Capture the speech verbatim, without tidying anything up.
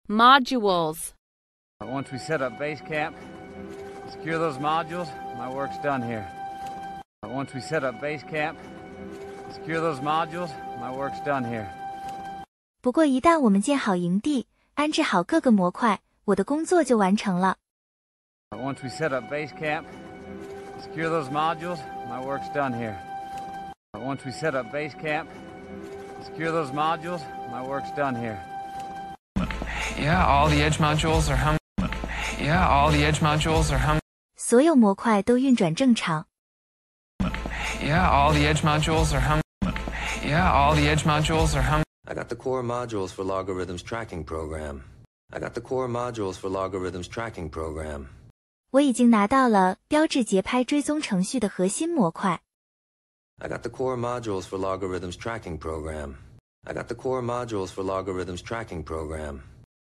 Modules. Once we set up base camp, secure those modules, my work's done here. Once we set up base camp, secure those modules, my work's done here. 不过一旦我们建好营地，安置好各个模块，我的工作就完成了。 Once we set up base camp, secure those modules, my work's done here. Once we set up base camp, secure those modules, my work's done here. Yeah, all the edge modules are hum. Yeah, all the edge modules are hum. 所有模块都运转正常。 Yeah, all the edge modules are hum. Yeah, all the edge modules are hum. I got the core modules for Logarithms tracking program. I got the core modules for Logarithms tracking program. 我已经拿到了标志节拍追踪程序的核心模块。 I got the core modules for Logarithms tracking program. I got the core modules for Logarithms tracking program.